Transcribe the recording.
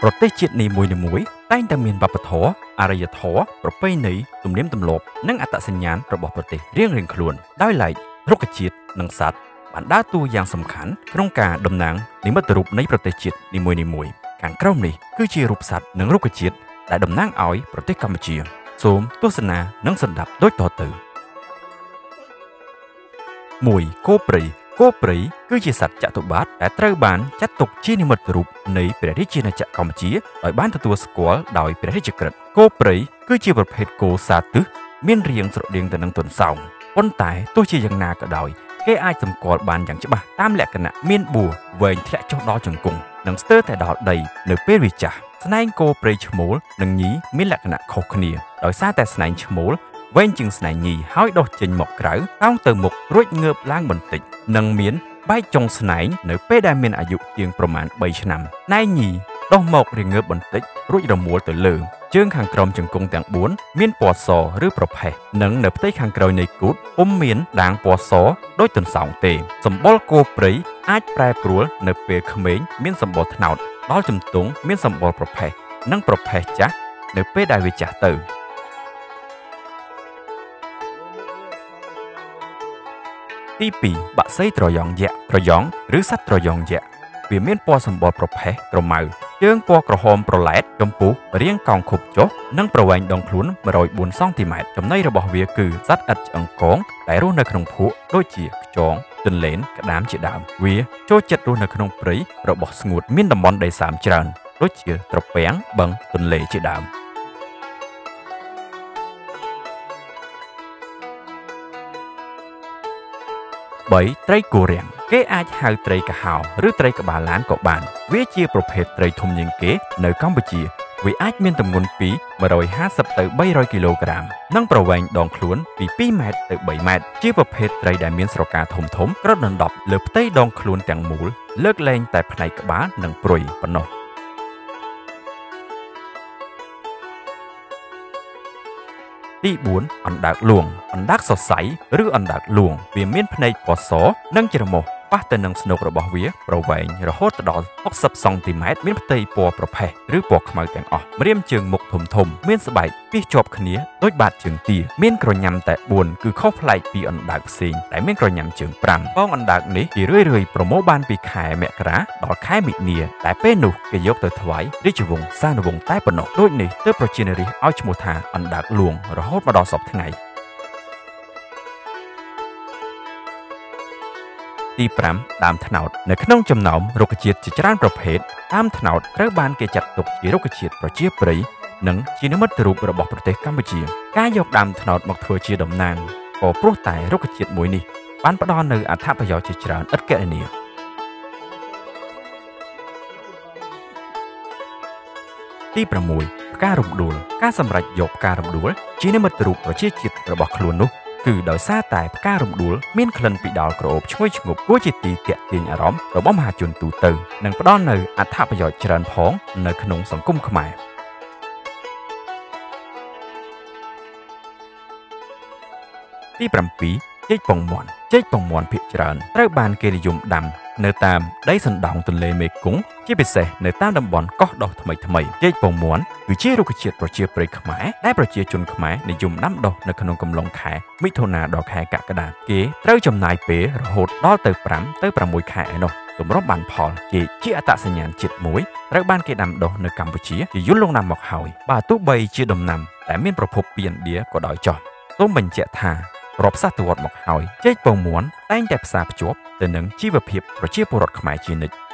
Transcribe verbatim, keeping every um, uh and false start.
ប្រទេសជាតិនីមួយៗតែងតែមានវប្បធម៌អរិយធម៌ប្រពៃណីទំនៀមទម្លាប់និងអត្តសញ្ញាណរបស់ប្រទេសរៀងៗខ្លួនដោយឡែករុក្ខជាតិនិងសត្វបានដើរតួយ៉ាងសំខាន់ក្នុងការតំណាងនិមិត្តរូបនៃប្រទេសជាតិនីមួយៗខាងក្រោមនេះគឺជារូបសត្វនិងរុក្ខជាតិដែលតំណាងឲ្យប្រទេសកម្ពុជាសូមទស្សនានិងសន្តាប់ដូចតទៅមួយគោព្រៃគោព្រៃគឺជាសត្វចតុបាតដែលត្រូវបានចាត់ទុកជានិមិត្តរូបនៃព្រះរាជាណាចក្រកម្ពុជាដោយបានទទួលស្គាល់ដោយព្រះរាជក្រឹត្យគោព្រៃគឺជាប្រភេទគោសាទិសមានរាងស្រដៀងទៅនឹងទន្សោងប៉ុន្តែទោះជាយ៉ាងណាក៏ដោយគេអាចសម្គាល់បានយ៉ាងច្បាស់តាមលក្ខណៈមានបួរវែងធ្លាក់ចុះដល់ជង្គង់និងស្ទើរតែដល់ដីនៅពេលវាចាស់ស្នែងគោព្រៃឈ្មោលនិងញីមានលក្ខណៈខុសគ្នាដោយសារតែស្នែងឈ្មោលវែងជាងស្នែងញីហើយដុះចេញមកក្រៅតោងទៅមុខរួចងើបឡើងបន្តិចនិងមានបែកចុងស្នែងនៅពេលដែលមានអាយុជាងប្រមាណបីឆ្នាំស្នែងញីដុះមករាងងើបបន្តិចរួចរមួលទៅលើជើងខាងក្រោមជង្គង់ទាំងបួនមានពណ៌សឬប្រផេះនិងនៅផ្ទៃខាងក្រោយនៃគូតពុំមានដាងពណ៌សដូចទន្សោងទេសម្បុរគោព្រៃអាចប្រែប្រួលនៅពេលក្មេងមានសម្បុរត្នោតដល់ជំទង់មានសម្បុរប្រផេះនិងប្រផេះចាស់នៅពេលដែលវាចាស់ទៅទីពីរបក្សីត្រយងយក្សត្រយងឬសត្វត្រយងយក្សវាមានពណ៌សម្បុរប្រផេះក្រមៅជើងពណ៌ក្រហមប្រឡែតចំពុះរាងកោងខុបចុះនិងប្រវែងដងខ្លួនមួយរយបួនសង់ទីម៉ែត្រចំណីរបស់វាគឺសត្វឥតឆ្អឹងកងដែលរស់នៅក្នុងភក់ដូចជាខ្យងទន្លេនក្តាមជាដើមវាចូលចិត្តរស់នៅក្នុងព្រៃរបស់ស្ងួតមានតំបន់ដីសើមច្រើនដូចជាត្រពាំងបឹងទន្លេជាដើមបីត្រីគោរាំងគេអាចហៅត្រីកាហោឬត្រីក្បាលឡានក៏បានវាជាប្រភេទត្រីធំជាងគេនៅកម្ពុជាវាអាចមានទម្ងន់ពីមួយរយហាសិបទៅបីរយគីឡូក្រាមនិងប្រវែងដងខ្លួនពីពីរម៉ែត្រទៅបីម៉ែត្រជាប្រភេទត្រីដែលមានស្រកាធំធំគ្របដណ្ដប់លើផ្ទៃដងខ្លួនទាំងមូលលើកលែងតែផ្នែកក្បាលនិងព្រុយប៉ុណ្ណោះទីបួនអណ្ដើកលួងអណ្ដើកសរសៃឬអណ្ដើកលួងវាមានភ្នែកពណ៌សនិងច្រមុះប៉ះទៅនឹងស្នូករបស់វាប្រវែងរហូតដល់ហុកសិបសង់ទីម៉ែត្រមានផ្ទៃពណ៌ប្រផេះឬពណ៌ខ្មៅទាំងអស់ម្រាមជើងមុខធំធំមានស្បែកពីជាប់គ្នាដូចបាតជើងទាមានក្រញាំតែបួនគឺខុសប្លែកពីអណ្ដើកផ្សេងដែលមានក្រញាំជើងប្រាំបងអណ្ដើកនេះជារឿយៗប្រមូលបានពីខែមករាដល់ខែមិនិនាតែពេលនោះគេយកទៅថ្វាយរាជវង្សានុវង្សតែប៉ុណ្ណោះដូចនេះទើបប្រជានារីឲ្យឈ្មោះថាអណ្ដើកលួងរហូតមកដល់សព្វថ្ងៃទីប្រាំដើមត្នោតនៅក្នុងចំណោមរុក្ខជាតិជាច្រើនប្រភេទដើមត្នោតត្រូវបានគេចាត់ទុកជារុក្ខជាតិប្រជាប្រិយនិងជានិមិត្តរូបរបស់ប្រទេសកម្ពុជាការយកដើមត្នោតមកធ្វើជាតំណាងក៏ព្រោះតែរុក្ខជាតិមួយនេះបានផ្ដល់នូវអត្ថប្រយោជន៍ជាច្រើនឥតគណនាទីប្រាំមួយផ្ការំដួលការសម្រេចយកផ្ការំដួលជានិមិត្តរូបប្រជាជាតិរបស់ខ្លួននោះគឺដោយសារតែផ្ការំដួលមានក្លិនពីដោលក្រអូបឈ្ងុយឈ្ងប់គួរជាទីទាក់ទាញអារម្មណ៍របស់មហាជនទូទៅនិងផ្ដល់នូវអត្ថប្រយោជន៍ច្រើនផងនៅក្នុងសង្គមខ្មែរទីប្រាំពីរចេកពងមាន់ចេកពងមាន់ភាគច្រើនត្រូវបានគេនិយមដាំនៅតាមដីសណ្ដោងទន្លេមេគង្គជាពិសេសនៅតាមតំបន់កោះដុះថ្មីថ្មីចេកពងមាន់គឺជារុក្ខជាតិប្រជាប្រិយខ្មែរដែលប្រជាជនខ្មែរនិយមដាំដុះនៅក្នុងកំឡុងខែមិថុនាដល់ខែកក្កដាគេត្រូវចំណាយពេលរហូតដល់ទៅប្រាំទៅប្រាំមួយខែឯណោះទម្រាំបានផលចេកជាអត្តសញ្ញាណជាតិមួយត្រូវបានគេដាំដុះនៅកម្ពុជាជាយូរលង់ណាស់មកហើយបើទោះបីជាដំណាំតែមានប្រភពពីឥណ្ឌាក៏ដោយចុះសូមបញ្ជាក់ថារាប់សតវត្សមកហើយចេកពងមាន់តែងតែផ្សារភ្ជាប់ទៅនឹងជីវភាពប្រជាពលរដ្ឋខ្មែរជានិច្ច